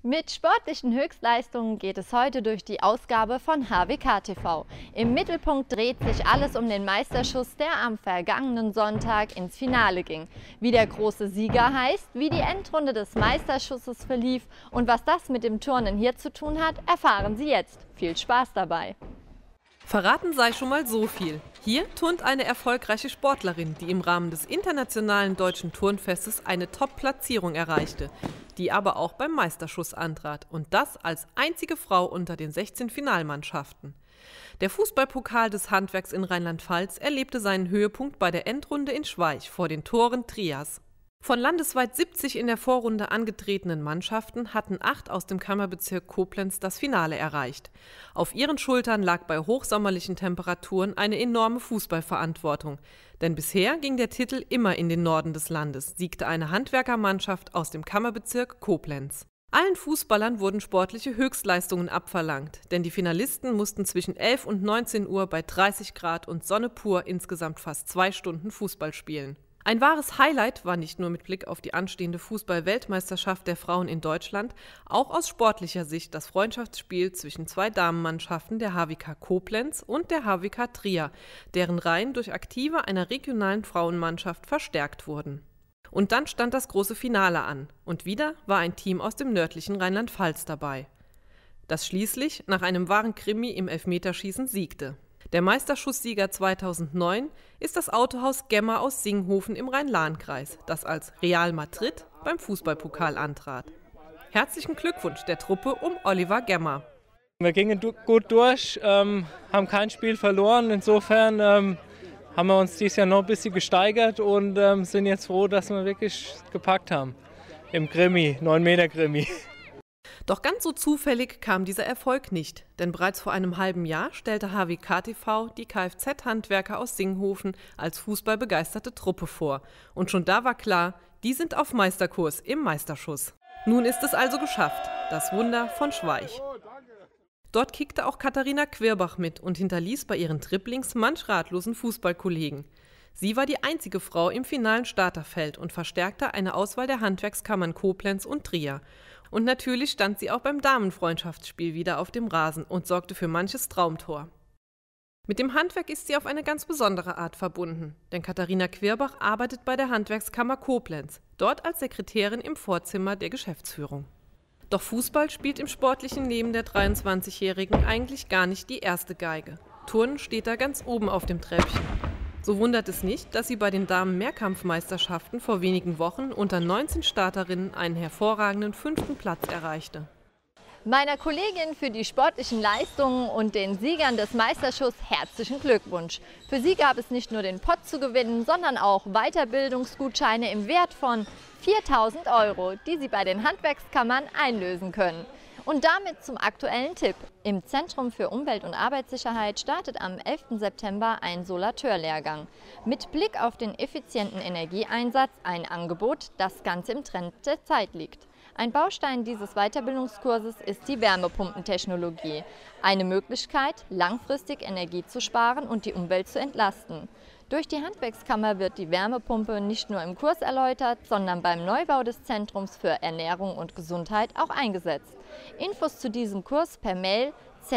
Mit sportlichen Höchstleistungen geht es heute durch die Ausgabe von HWK TV. Im Mittelpunkt dreht sich alles um den Meisterschuss, der am vergangenen Sonntag ins Finale ging. Wie der große Sieger heißt, wie die Endrunde des Meisterschusses verlief und was das mit dem Turnen hier zu tun hat, erfahren Sie jetzt. Viel Spaß dabei! Verraten sei schon mal so viel. Hier turnt eine erfolgreiche Sportlerin, die im Rahmen des Internationalen Deutschen Turnfestes eine Top-Platzierung erreichte, die aber auch beim Meisterschuss antrat und das als einzige Frau unter den 16 Finalmannschaften. Der Fußballpokal des Handwerks in Rheinland-Pfalz erlebte seinen Höhepunkt bei der Endrunde in Schweich vor den Toren Trias. Von landesweit 70 in der Vorrunde angetretenen Mannschaften hatten 8 aus dem Kammerbezirk Koblenz das Finale erreicht. Auf ihren Schultern lag bei hochsommerlichen Temperaturen eine enorme Fußballverantwortung. Denn bisher ging der Titel immer in den Norden des Landes, siegte eine Handwerkermannschaft aus dem Kammerbezirk Koblenz. Allen Fußballern wurden sportliche Höchstleistungen abverlangt, denn die Finalisten mussten zwischen 11 und 19 Uhr bei 30 Grad und Sonne pur insgesamt fast 2 Stunden Fußball spielen. Ein wahres Highlight war nicht nur mit Blick auf die anstehende Fußball-Weltmeisterschaft der Frauen in Deutschland, auch aus sportlicher Sicht das Freundschaftsspiel zwischen 2 Damenmannschaften der HWK Koblenz und der HWK Trier, deren Reihen durch Aktive einer regionalen Frauenmannschaft verstärkt wurden. Und dann stand das große Finale an und wieder war ein Team aus dem nördlichen Rheinland-Pfalz dabei, das schließlich nach einem wahren Krimi im Elfmeterschießen siegte. Der Meisterschusssieger 2009 ist das Autohaus Gemma aus Singhofen im Rhein-Lahn-Kreis, das als Real Madrid beim Fußballpokal antrat. Herzlichen Glückwunsch der Truppe um Oliver Gemma. Wir gingen gut durch, haben kein Spiel verloren. Insofern haben wir uns dieses Jahr noch ein bisschen gesteigert und sind jetzt froh, dass wir wirklich gepackt haben im Krimi, 9-Meter-Krimi. Doch ganz so zufällig kam dieser Erfolg nicht, denn bereits vor einem halben Jahr stellte HWK TV die Kfz-Handwerker aus Singhofen als fußballbegeisterte Truppe vor. Und schon da war klar, die sind auf Meisterkurs im Meisterschuss. Nun ist es also geschafft, das Wunder von Schweich. Dort kickte auch Katharina Quirbach mit und hinterließ bei ihren Dribblings manch ratlosen Fußballkollegen. Sie war die einzige Frau im finalen Starterfeld und verstärkte eine Auswahl der Handwerkskammern Koblenz und Trier. Und natürlich stand sie auch beim Damenfreundschaftsspiel wieder auf dem Rasen und sorgte für manches Traumtor. Mit dem Handwerk ist sie auf eine ganz besondere Art verbunden, denn Katharina Quirbach arbeitet bei der Handwerkskammer Koblenz, dort als Sekretärin im Vorzimmer der Geschäftsführung. Doch Fußball spielt im sportlichen Leben der 23-Jährigen eigentlich gar nicht die erste Geige. Turnen steht da ganz oben auf dem Treppchen. So wundert es nicht, dass sie bei den Damen-Mehrkampfmeisterschaften vor wenigen Wochen unter 19 Starterinnen einen hervorragenden 5. Platz erreichte. Meiner Kollegin für die sportlichen Leistungen und den Siegern des Meisterschusses herzlichen Glückwunsch. Für sie gab es nicht nur den Pott zu gewinnen, sondern auch Weiterbildungsgutscheine im Wert von 4.000 €, die sie bei den Handwerkskammern einlösen können. Und damit zum aktuellen Tipp. Im Zentrum für Umwelt- und Arbeitssicherheit startet am 11. September ein Solateurlehrgang. Mit Blick auf den effizienten Energieeinsatz ein Angebot, das ganz im Trend der Zeit liegt. Ein Baustein dieses Weiterbildungskurses ist die Wärmepumpentechnologie. Eine Möglichkeit, langfristig Energie zu sparen und die Umwelt zu entlasten. Durch die Handwerkskammer wird die Wärmepumpe nicht nur im Kurs erläutert, sondern beim Neubau des Zentrums für Ernährung und Gesundheit auch eingesetzt. Infos zu diesem Kurs per Mail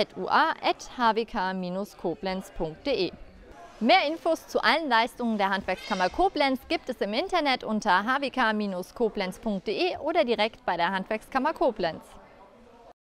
zua@hwk-koblenz.de. Mehr Infos zu allen Leistungen der Handwerkskammer Koblenz gibt es im Internet unter hwk-koblenz.de oder direkt bei der Handwerkskammer Koblenz.